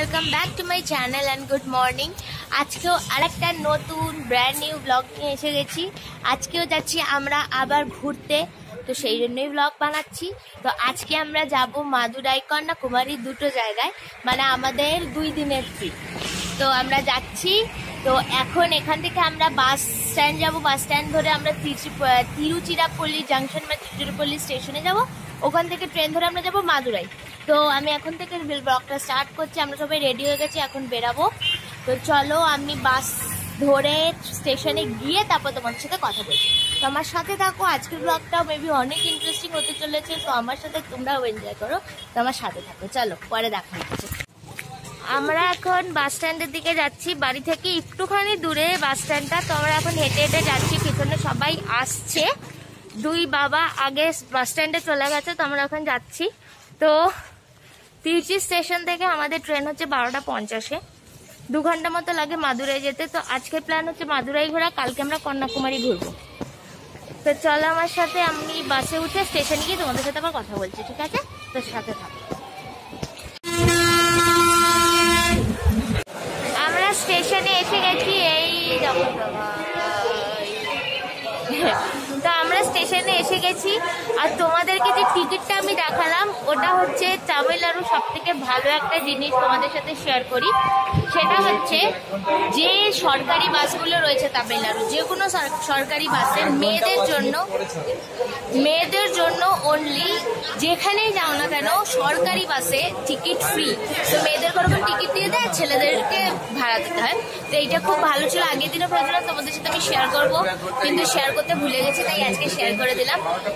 Welcome back to my channel and good morning. আজকেও আরেকটা নতুন ব্র্যান্ড নিউ ব্লগ নিয়ে এসে গেছি। আজকেও যাচ্ছি আমরা আবার ঘুরতে, তো সেই জন্যই ব্লগ বানাচ্ছি। তো আজকে আমরা যাব মাদুরাই কন্যাকুমারী, দুটো জায়গায়, মানে আমাদের 2 দিনের ট্রিপ। তো আমরা যাচ্ছি। তো এখন এখান থেকে আমরা বাস স্ট্যান্ড যাব, বাস স্ট্যান্ড ধরে আমরা তিরুচিরাপল্লী জাংশন বা তিরুচিরাপল্লী স্টেশনে যাব। ওখান থেকে ট্রেন ধরে আমরা যাব মাদুরাই। তো আমি এখন থেকে ব্লগটা স্টার্ট করছি। আমরা সবাই রেডি হয়ে গেছি, এখন বেরাবো। তো চলো আমি বাস ধরে স্টেশনে গিয়ে তারপর তোমার সাথে কথা বলছি। তো আমার সাথে থাকো, আজকের ব্লগটাও মেবি অনেক ইন্টারেস্টিং হতে চলেছে। তো আমার সাথে তোমরাও এনজয় করো, তো আমার সাথে থাকো। চলো পরে দেখা হচ্ছে। আমরা এখন বাস স্ট্যান্ডের দিকে যাচ্ছি, বাড়ি থেকে একটুখানি দূরে বাস স্ট্যান্ডটা। তো আমরা এখন হেঁটে হেঁটে যাচ্ছি, পিছনে সবাই আসছে। 2 বাবা আগে বাস স্ট্যান্ডে চলে গেছে, তো আমরা এখন যাচ্ছি। তো তিরুচি স্টেশন থেকে আমাদের ট্রেন হচ্ছে 12:50-এ। 2 ঘন্টা মতো লাগে মাদুরাই যেতে। তো আজকের প্ল্যান হচ্ছে মাদুরাই ঘোরা, কালকে আমরা কন্যাকুমারী ঘুরবো। তো চলো আমার সাথে, আমি বাসে উঠে স্টেশনে গিয়ে তোমাদের সাথে আবার কথা বলছি, ঠিক আছে? তো সাথে থাকো। আমরা স্টেশনে এসে গেছি, এই তো আমরা স্টেশনে এসে গেছি। আর তোমাদেরকে যে টিকিটটা আমি দেখালাম, ওটা হচ্ছে তামিলনাড়ুর সব থেকে ভালো একটা জিনিস তোমাদের সাথে শেয়ার করি। সেটা হচ্ছে যে সরকারি বাসগুলো রয়েছে তামিলনাড়ু, যে কোনো সরকারি বাসে মেয়েদের জন্য অনলি, যেখানেই যাও না কেন সরকারি বাসে টিকিট ফ্রি। তো মেয়েদের কোনো টিকিট দিয়ে দেয়, ছেলেদেরকে ভাড়া দিতে হয়। তো এইটা খুব ভালো ছিল, আগের দিনও ভেবেছিলাম তোমাদের সাথে আমি শেয়ার করবো, কিন্তু শেয়ার করতে ভুলে গেছি, তাই আজকে শেয়ার করে দিলাম।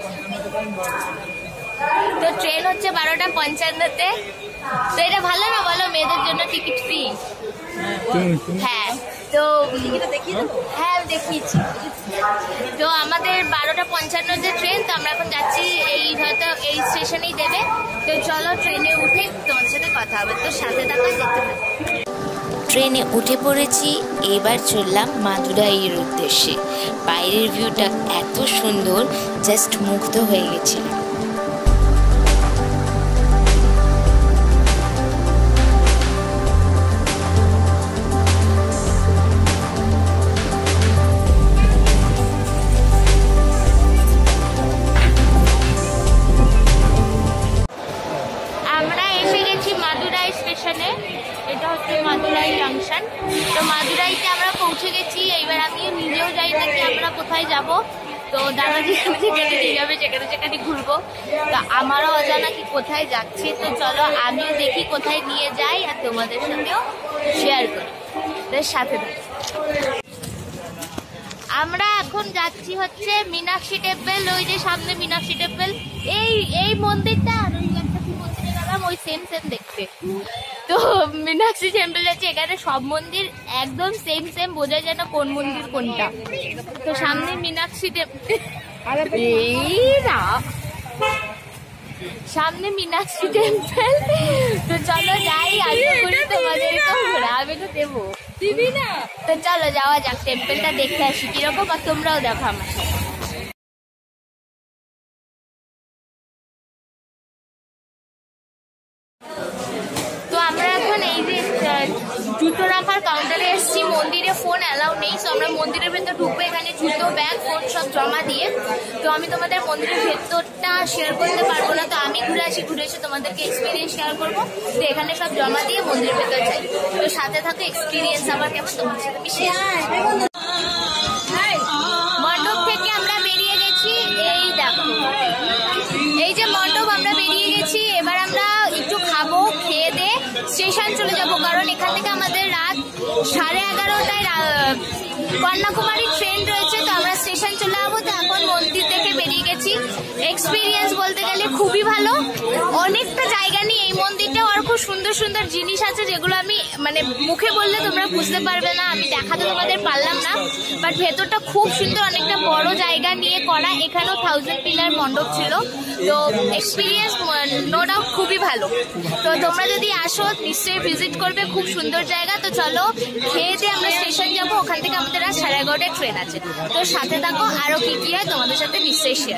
তো ট্রেন হচ্ছে 12:55-তে। তো এটা ভালো না বলো, মেয়েদের জন্য টিকিট ফ্রি? হ্যাঁ, তো হ্যাঁ দেখিয়েছি। তো আমাদের 12:55 যে ট্রেন, তো আমরা এখন যাচ্ছি, হয়তো এই স্টেশনেই দেবে। তো চলো ট্রেনে উঠে তোমার সাথে কথা হবে, তো সাথে থাকা যেতে হবে। ট্রেনে উঠে পড়েছি, এবার চললাম মাদুরাইয়ের উদ্দেশ্যে। বাইরের ভিউটা এত সুন্দর, জাস্ট মুগ্ধ হয়ে গেছিল। আমরা এসে গেছি মাদুরাই স্টেশনে, এটা হচ্ছে মাদুরাই জাংশন। তো মাদুরাইতে আমরা পৌঁছে গেছি। এইবার আমি নিজেও যাই নাকি আমরা কোথায় যাব। তো দাদাজি যেখানে নিয়ে যাবে যেখানে ঘুরবো। তো আমারও অজানা কি কোথায় যাচ্ছি। তো চলো আমিও দেখি কোথায় নিয়ে যাই, আর তোমাদের সাথেও শেয়ার করি। তো সাথে থাকো। আমরা এখন যাচ্ছি হচ্ছে মীনাক্ষী টেম্পল। ওই যে সামনে মীনাক্ষী টেম্পল, এই মন্দিরটা আর ওই একটা কি মন্দিরে গেলাম, ওই সেম দেখতে। তো মীনাক্ষী টেম্পল যাচ্ছে। এখানে সব মন্দির একদম সেম, বোঝা যায় না কোন মন্দির কোনটা। তো সামনে মীনাক্ষী টেম্পল, সামনে মীনাক্ষী টেম্পল। তো চলো যাই, আগে ঘুরে তোমাদেরকেও ঘোরাবে তো দেবো, দিবি না? তো চলো যাওয়া যাক, টেম্পলটা দেখে আসি কিরকম, আর তোমরাও দেখো আমার সাথে। তো আমরা এখন এই যে জুতো রাখার কাউন্টারে এসেছি। মন্দিরে ফোন অ্যালাউ নেই, তো আমরা মন্দিরের ভেতর ঢুকবো। এখানে জুতো, ব্যাগ, ফোন সব জমা দিয়ে। তো আমি তোমাদের মন্দিরের ভেতরটা শেয়ার করতে পারবো না, তো আমি ঘুরে এসে তোমাদেরকে এক্সপিরিয়েন্স শেয়ার করবো। তো এখানে সব জমা দিয়ে মন্দিরের ভেতর যাই। তো সাথে থাকো, এক্সপিরিয়েন্স আমার কেমন তোমার সাথে আমি শেয়ার। মণ্ডপ থেকে আমরা বেরিয়ে গেছি, এই দেখো, এই যে মণ্ডপ, আমরা বেরিয়ে গেছি। এবার আমরা একটু খাবো, খেয়ে দিয়ে স্টেশন চলে যাব, কারণ এখান থেকে আমাদের রাত 11:30টায় কন্যাকুমারী ট্রেন রয়েছে। তো আমরা স্টেশন চলে যাবো। তো এখন মন্দির থেকে বেরিয়ে গেছি। এক্সপিরিয়েন্স বলতে গেলে খুবই ভালো, অনেকটা জায়গা নিয়ে এই মন্দিরটা, আর খুব সুন্দর সুন্দর জিনিস আছে, যেগুলো আমি মানে মুখে বললে তোমরা বুঝতে পারবে না, আমি দেখাতে তোমাদের পারলাম না। বাট ভেতরটা খুব সুন্দর, অনেকটা বড় জায়গা নিয়ে করা। এখানেও 1000 পিলার মণ্ডপ ছিল। তো এক্সপিরিয়েন্স নো ডাউট খুবই ভালো। তো তোমরা যদি আসো নিশ্চয়ই ভিজিট করবে, খুব সুন্দর জায়গা। তো চলো খেয়ে দিয়ে আমরা স্টেশন যাবো, ওখান থেকে আমাদের রাত 11:30টায় ট্রেন আছে। তো সাথে থাকো, আরো কি হয় তোমাদের সাথে নিশ্চয়ই শেয়ার।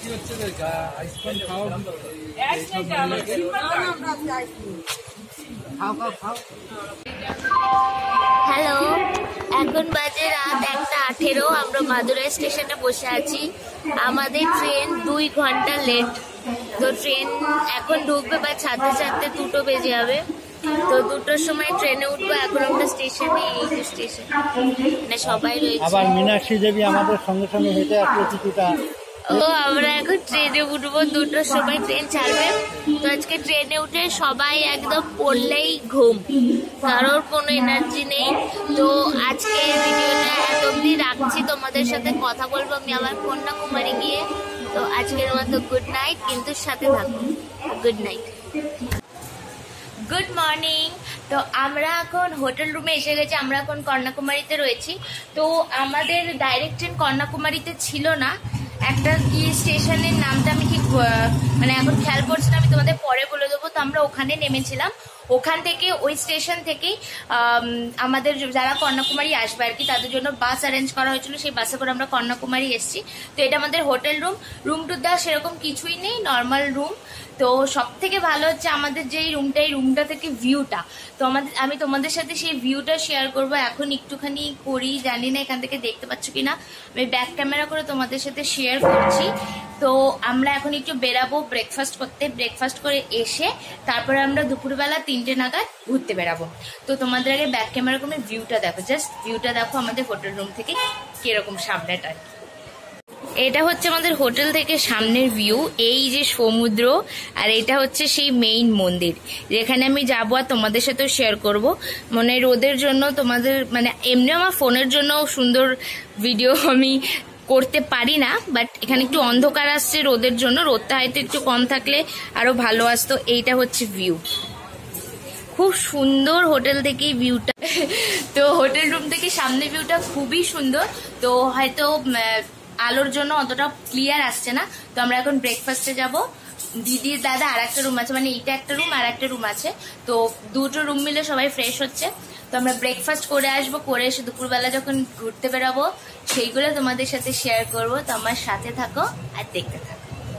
হ্যালো, এখন বাজে রাত 1:18। আমরা মাদুরাই স্টেশনে বসে আছি। আমাদের ট্রেন 2 ঘন্টা লেট। তো ট্রেন এখন ঢুকবে বা ছাড়তে ছাড়তে 2টো বেজে যাবে। তো 2টোর সময় ট্রেনে উঠবো। এখন আমরা স্টেশনে, এই যে স্টেশন, মানে সবাই রয়েছে। আবার মীনাক্ষী দেবী আমাদের সঙ্গে সঙ্গে হেঁটে আসলো কিছুটা। ও, আমরা এখন ট্রেনে উঠবো, 2টোর সময় ট্রেন ছাড়বে। তো আজকে ট্রেনে উঠে সবাই একদম পড়লেই ঘুম, কারোর কোনো এনার্জি নেই। তো আজকে ভিডিওটা এত অব্দি রাখছি, তোমাদের সাথে কথা বলবো আমি আবার কন্যাকুমারী গিয়ে। তো আজকের মতো গুড নাইট, কিন্তু সাথে থাকো। Good night, good morning. তো আমরা এখন হোটেল রুমে এসে গেছি। আমরা এখন কন্যাকুমারীতে রয়েছি। তো আমাদের ডাইরেক্ট ট্রেন কন্যাকুমারীতে ছিল না, একটা কি স্টেশনের নামটা আমি ঠিক মানে এখন খেয়াল করছি না, আমি তোমাদের পরে বলে দেবো। তো আমরা ওখানে নেমেছিলাম। ওখান থেকে, ওই স্টেশন থেকেই আমাদের যারা কন্যাকুমারী আসবে আর কি, তাদের জন্য বাস অ্যারেঞ্জ করা হয়েছিল। সেই বাসে করে আমরা কন্যাকুমারী এসেছি। তো এটা আমাদের হোটেল রুম। রুম টু দেওয়া সেরকম কিছুই নেই, নর্মাল রুম। তো সব থেকে ভালো হচ্ছে আমাদের যে রুমটা থেকে ভিউটা। তো আমি তোমাদের সাথে সেই ভিউটা শেয়ার করব। এখন একটুখানি করি, জানি না এখান থেকে দেখতে পাচ্ছ কিনা। আমি ব্যাক ক্যামেরা করে তোমাদের সাথে শেয়ার করছি। তো আমরা এখন একটু বেরাবো ব্রেকফাস্ট করতে। ব্রেকফাস্ট করে এসে তারপরে আমরা দুপুরবেলা 3টে নাগাদ ঘুরতে বেরাবো। তো তোমাদের আগে ব্যাক ক্যামেরা করে ভিউটা দেখো, জাস্ট ভিউটা দেখো আমাদের হোটেল রুম থেকে কিরকম সামনেটা। এটা হচ্ছে আমাদের হোটেল থেকে সামনের ভিউ, এই যে সমুদ্র, আর এটা হচ্ছে সেই মেইন মন্দির যেখানে আমি যাবো আর তোমাদের সাথেও শেয়ার করব। মানে রোদের জন্য তোমাদের, মানে এমনি আমার ফোনের জন্য সুন্দর ভিডিও আমি করতে পারি না, বাট এখানে একটু অন্ধকার আসছে রোদের জন্য। রোদটা হয়তো একটু কম থাকলে আরো ভালো আসতো। এইটা হচ্ছে ভিউ, খুব সুন্দর হোটেল থেকেই ভিউটা। তো হোটেল রুম থেকে সামনে ভিউটা খুবই সুন্দর। তো হয়তো আলোর জন্য অতটা ক্লিয়ার আসছে না। তো আমরা এখন ব্রেকফাস্টে যাব। দিদি দাদা আর একটা রুম আছে, মানে এইটা একটা রুম আর একটা রুম আছে। তো 2টো রুম মিলে সবাই ফ্রেশ হচ্ছে। তো আমরা ব্রেকফাস্ট করে আসবো, করে এসে দুপুরবেলা যখন ঘুরতে বেরাবো সেইগুলো তোমাদের সাথে শেয়ার করব। তো আমার সাথে থাকো আর দেখতে থাকো।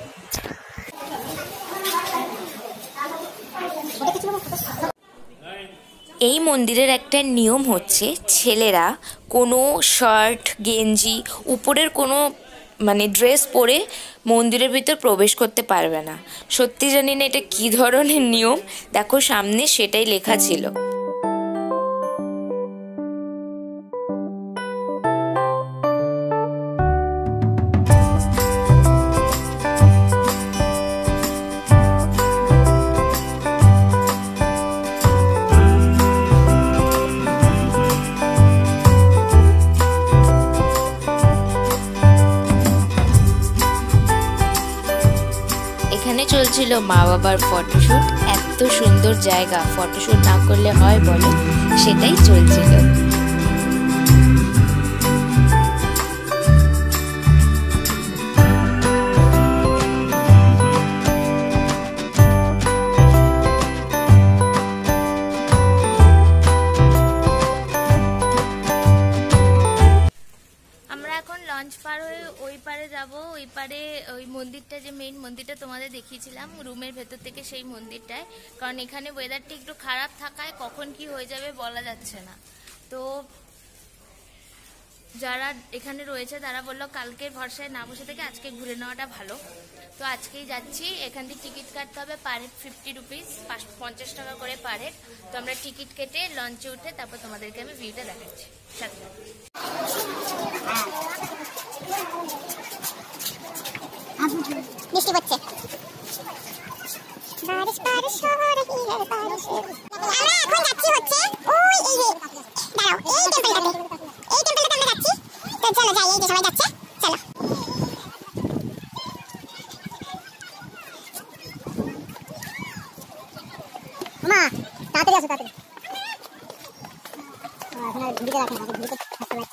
এই মন্দিরের একটা নিয়ম হচ্ছে, ছেলেরা কোনো শার্ট গেঞ্জি উপরের কোনো মানে ড্রেস পরে মন্দিরের ভিতর প্রবেশ করতে পারবে না। সত্যি জানি না এটা কী ধরনের নিয়ম, দেখো সামনে সেটাই লেখা ছিল। এখানে চলছিল মা বাবার ফটোশ্যুট। এত সুন্দর জায়গা, ফটোশ্যুট না করলে হয় বলো? সেটাই চলছিল। লঞ্চ পার হয়ে ওই পারে যাব। ওই পারে ওই মন্দিরটা, যে মেইন মন্দিরটা তোমাদের দেখিয়েছিলাম রুমের ভেতর থেকে, সেই মন্দিরটায়। কারণ এখানে ওয়েদারটা একটু খারাপ থাকায় কখন কি হয়ে যাবে বলা যাচ্ছে না। তো যারা এখানে রয়েছে তারা বললো কালকের ভরসায় না বসে থেকে আজকে ঘুরে নেওয়াটা ভালো। তো আজকেই যাচ্ছি। এখান থেকে টিকিট কাটতে হবে পার হেড 50 রুপিস, 50 টাকা করে পার হেড। তো আমরা টিকিট কেটে লঞ্চে উঠে তারপর তোমাদেরকে আমি ভিউটা দেখাচ্ছি। সাথে বৃষ্টি পড়ছে, বারিশ বারিশ হো রহি হ্যায় বারিশ। আমরা এখন যাচ্ছি হচ্ছে ওই এই যে দাঁড়াও, এই টেম্পলটাতে আমরা যাচ্ছি। তো চলো যাই, এই যে সবাই যাচ্ছে, চলো। মা তাড়াতাড়ি আসো, তাড়াতাড়ি। এখন আর ঘুরিতে রাখেন, আগে ঘুরিতে থাকতে লাগছে।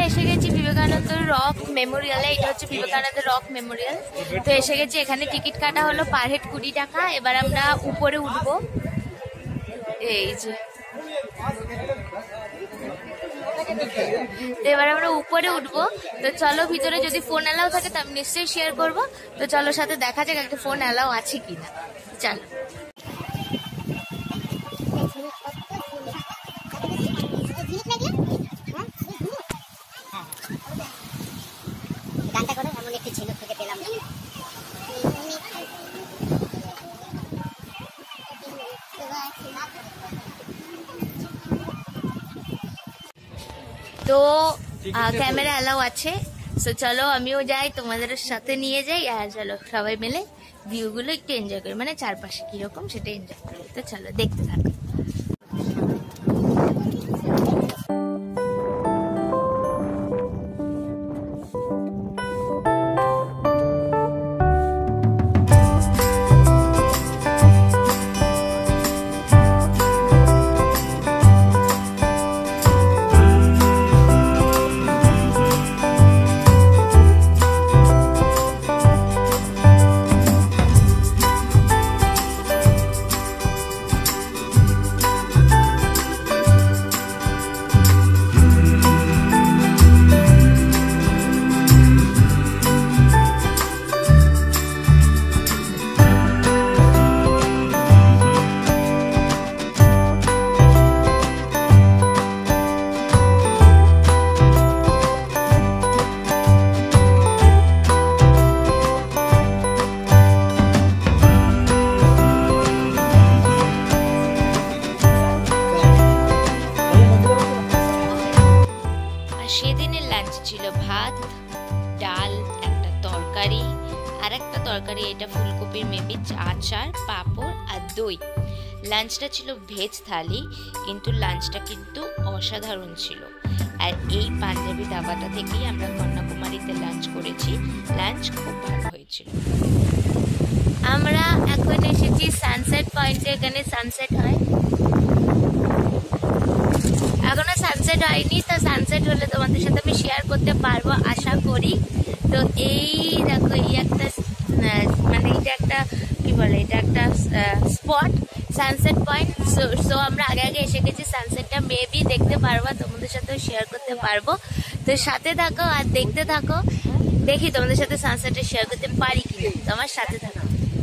এসে গেছি বিবেকানন্দ রক মেমোরিয়ালে। এটা হচ্ছে বিবেকানন্দ রক মেমোরিয়াল। তো এসে গেছি, এখানে টিকিট কাটা হলো পার হেড 20 টাকা। এবার আমরা উপরে উঠবো, এই যে এবার আমরা উপরে উঠবো। তো চলো ভিতরে যদি ফোন অ্যালাউ থাকে তো আমি নিশ্চয়ই শেয়ার করবো। তো চলো সাথে দেখা যাক একটা ফোন অ্যালাউ আছে কিনা। চলো গানটা করো, এমন একটি ঝিনুক থেকে পেলাম। তো ক্যামেরা অ্যালাউ আছে। তো চলো আমিও যাই, তোমাদের সাথে নিয়ে যাই, আর চলো সবাই মিলে ভিউগুলো একটু এনজয় করি, মানে চারপাশে কিরকম সেটা এনজয় করি। তো চলো দেখতে থাকো। সেদিনের লাঞ্চ ছিল ভাত, ডাল, একটা তরকারি, আর একটা তরকারি এটা ফুলকপির মেবি, আচার, পাঁপড় আর দই। লাঞ্চটা ছিল ভেজ থালি, কিন্তু লাঞ্চটা কিন্তু অসাধারণ ছিল। আর এই পাঞ্জাবি ধাবাটা থেকেই আমরা কন্যাকুমারীতে লাঞ্চ করেছি। লাঞ্চ খুব ভালো হয়েছিল। আমরা এখন এসেছি সানসেট পয়েন্টে। এখানে সানসেট হয়, এখনো সানসেট হয়নি। তো সানসেট হলে তোমাদের সাথে আমি শেয়ার করতে পারবো আশা করি। তো এই দেখো, এই একটা মানে এটা একটা কি বলে, এটা একটা স্পট, সানসেট পয়েন্ট। সো আমরা আগে আগে এসে গেছি, সানসেটটা মেবি দেখতে পারবো, তোমাদের সাথেও শেয়ার করতে পারবো। তো সাথে থাকো আর দেখতে থাকো, দেখি তোমাদের সাথে সানসেটটা শেয়ার করতে পারি কিনা। তোমার সাথে থাকো।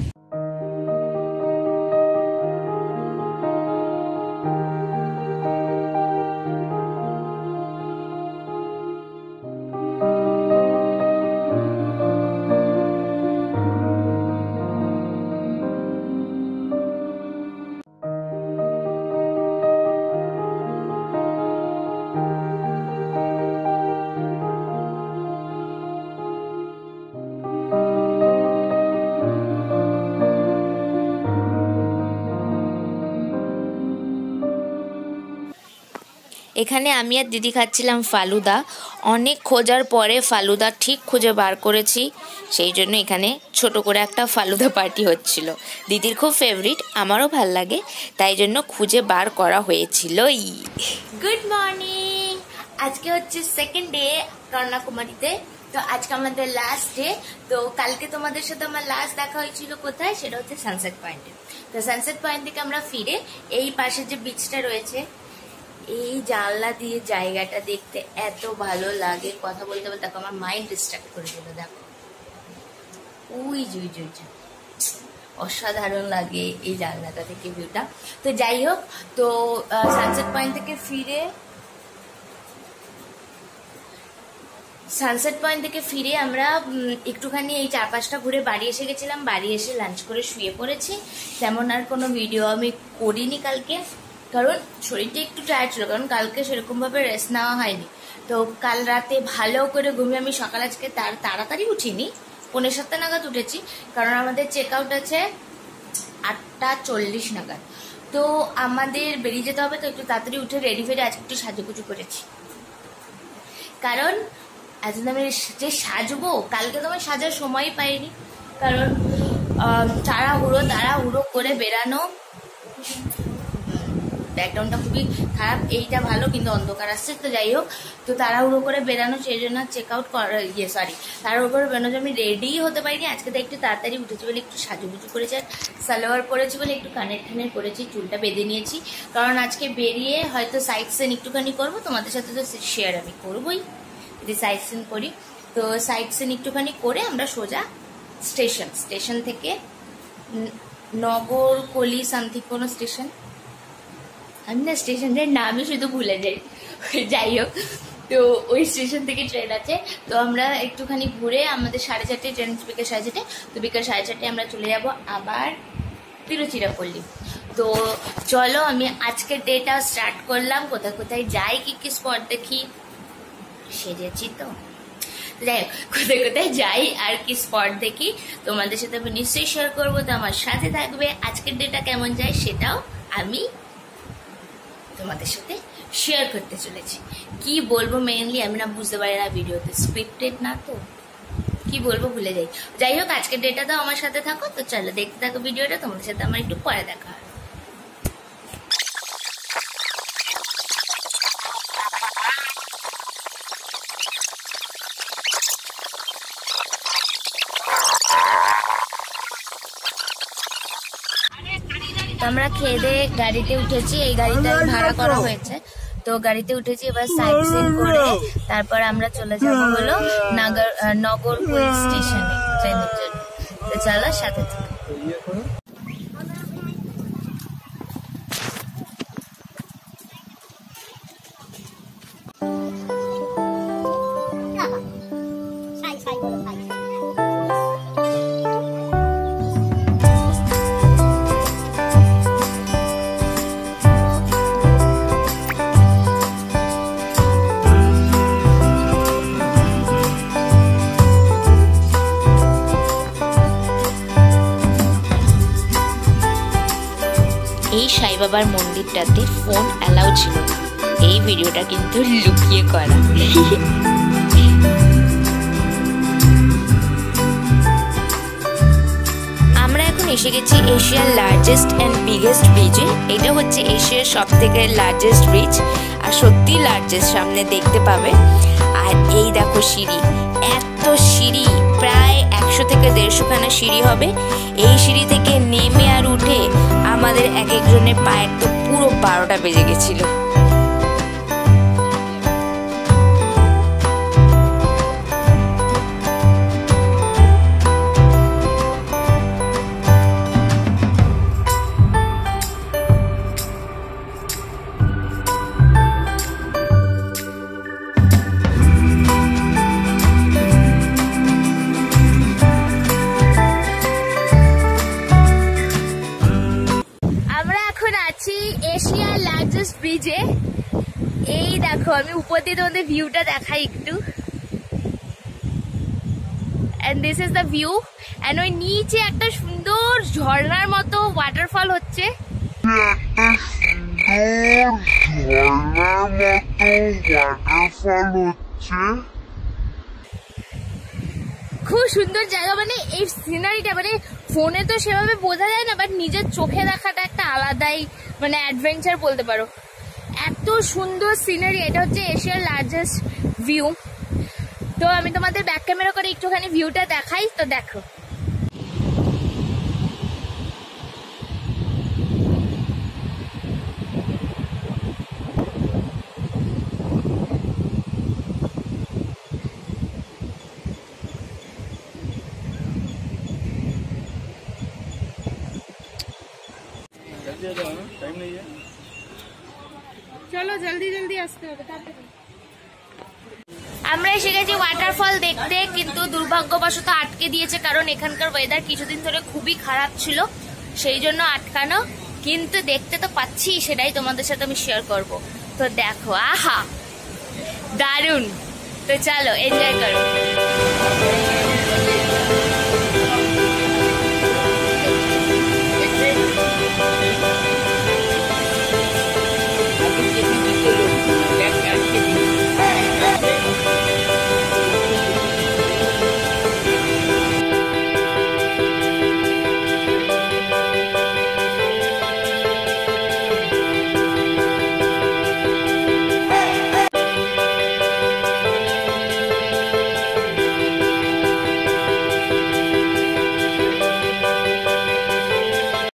এখানে আমি আর দিদি খাচ্ছিলাম ফালুদা। অনেক খোঁজার পরে ফালুদা ঠিক খুঁজে বার করেছি, সেই জন্য এখানে ছোট করে একটা ফালুদা পার্টি হচ্ছিল। দিদির খুব ফেভারিট, আমারও ভাল লাগে, তাই জন্য খুঁজে বার করা হয়েছিল। গুড মর্নিং, আজকে হচ্ছে সেকেন্ড ডে কন্যাকুমারীতে। তো আজকে আমাদের লাস্ট ডে। তো কালকে তোমাদের সাথে আমার লাস্ট দেখা হয়েছিল কোথায়, সেটা হচ্ছে সানসেট পয়েন্টে। তো সানসেট পয়েন্ট থেকে আমরা ফিরে এই পাশে যে বিচটা রয়েছে, এই জানলা দিয়ে জায়গাটা দেখতে এত ভালো লাগে, কথা বলতে বলতে দেখো আমার মাইন্ড ডিস্ট্রাক্ট করে দিল। দেখো ওই যে অসাধারণ লাগে এই জানলাটা থেকে ভিউটা। তো যাই হোক, তো সানসেট পয়েন্ট থেকে ফিরে আমরা একটুখানি এই চারপাশটা ঘুরে বাড়ি এসে গেছিলাম। বাড়ি এসে লাঞ্চ করে শুয়ে পড়েছি। তেমন আর কোনো ভিডিও আমি করিনি কালকে, কারণ শরীরটা একটু টায়ার্ড ছিল, কারণ কালকে সেরকমভাবে রেস্ট নেওয়া হয়নি। তো কাল রাতে ভালো করে ঘুমিয়ে আমি সকাল আজকে তাড়াতাড়ি উঠিনি, 7:45 নাগাদ উঠেছি, কারণ আমাদের চেক আউট আছে 8:40 নাগাদ। তো আমাদের বেরিয়ে যেতে হবে, তো একটু তাড়াতাড়ি উঠে রেডি ফেডি আজকে একটু সাজুগুজু করেছি, কারণ আজ আমি যে সাজবো, কালকে তো আমি সাজার সময় পাইনি, কারণ তাড়াহুড়ো করে বেরানো, ব্যাকগ্রাউন্ডটা খুবই খারাপ। এইটা ভালো কিন্তু অন্ধকার আসছে। তো যাই হোক, তো তাড়াহুড়ো করে বেরানো, সেই জন্য চেক আউট তাড়াহুড়ো করে বেরোনো, আমি রেডিই হতে পারিনি। আজকে তো একটু তাড়াতাড়ি উঠেছি বলে একটু সাজুগুজু করেছি, আর সালোয়ার পরেছি বলে একটু কানের ঠানের করেছি, চুলটা বেঁধে নিয়েছি, কারণ আজকে বেরিয়ে হয়তো সাইট সিন একটুখানি করবো, তোমাদের সাথে তো শেয়ার আমি করবোই যদি সাইট সিন করি। তো সাইট সিন একটুখানি করে আমরা সোজা স্টেশন থেকে নগর কলি সামথিং কোনো স্টেশন, আমি না স্টেশনের নামই শুধু ভুলে যাই, যাই হোক, তো ওই স্টেশন থেকে ট্রেন আছে। তো আমরা একটুখানি ঘুরে, আমাদের 4:30 ট্রেন, বিকেল 4:30, তো বিকেল 4:30 আমরা চলে যাব আবার তিরুচিরাপল্লী। তো চলো আমি আজকের ডেটা স্টার্ট করলাম, কোথায় কোথায় যাই, কি স্পট দেখি, সেরেছি তো যাই হোক, কোথায় কোথায় যাই আর কি স্পট দেখি তোমাদের সাথে আমি নিশ্চয়ই শেয়ার করবো। তো আমার সাথে থাকবে, আজকের ডেটা কেমন যায় সেটাও আমি তোমাদের সাথে শেয়ার করতে চলেছি। কি বলবো মেইনলি আমি না বুঝতে পারি না, ভিডিওতে স্ক্রিপ্টেড না, তো কি বলবো ভুলে যাই। যাই হোক, আজকের ডেটা তো আমার সাথে থাকো, তো চলো দেখতে থাকো ভিডিওটা, তোমাদের সাথে আমার একটু পরে দেখা হয়। আমরা খেয়ে দিয়ে গাড়িতে উঠেছি, এই গাড়িটা ভাড়া করা হয়েছে, তো গাড়িতে উঠেছি। এবার সাইট সিন করে তারপর আমরা চলে যাবো হলো নগরকুল স্টেশনে ট্রেনের জন্য। তো চলো সাথে এই সাই বাবার মন্দিরটাতে ফোন অ্যালাউ ছিল না, এই ভিডিওটা কিন্তু লুকিয়ে করা। আমরা এখন এসে গেছি এশিয়ার লার্জেস্ট অ্যান্ড বিগেস্ট ব্রিজে। এটা হচ্ছে এশিয়ার সব থেকে লার্জেস্ট ব্রিজ, আর সত্যি লার্জেস্ট, সামনে দেখতে পাবে। আর এই দেখো সিঁড়ি, এত সিঁড়ি, প্রায় 100 থেকে 150 খানা সিঁড়ি হবে। এই সিঁড়ি থেকে নেমে আর উঠে আমাদের এক একজনের পায়ের তো পুরো 12টা বেজে গেছিল। এশিয়ার লার্জেস্ট ব্রিজে, এই দেখো আমি উপর দিয়ে তোমাদের ভিউটা দেখাই একটু, and this is the view. এন্ড ওই নিচে একটা সুন্দর ঝর্ণার মতো ওয়াটারফল হচ্ছে, খুব সুন্দর জায়গা। মানে এই সিনারিটা মানে ফোনে তো সেভাবে বোঝা যায় না, বাট নিজের চোখে দেখাটা একটা আলাদাই মানে অ্যাডভেঞ্চার বলতে পারো। এত সুন্দর সিনারি, এটা হচ্ছে এশিয়ার লার্জেস্ট ভিউ। তো আমি তোমাদের ব্যাক ক্যামেরা করে একটুখানি ভিউটা দেখাই, তো দেখো। চলো জলদি জলদি আসতে হবে। আমরা এসে গেছি ওয়াটারফল দেখতে, কিন্তু দুর্ভাগ্যবশত আটকে দিয়েছে, কারণ এখানকার ওয়েদার কিছুদিন ধরে খুবই খারাপ ছিল, সেই জন্য আটকানো। কিন্তু দেখতে তো পাচ্ছি, সেটাই তোমাদের সাথে আমি শেয়ার করব। তো দেখো, আহা দারুণ। তো চলো এনজয় করো।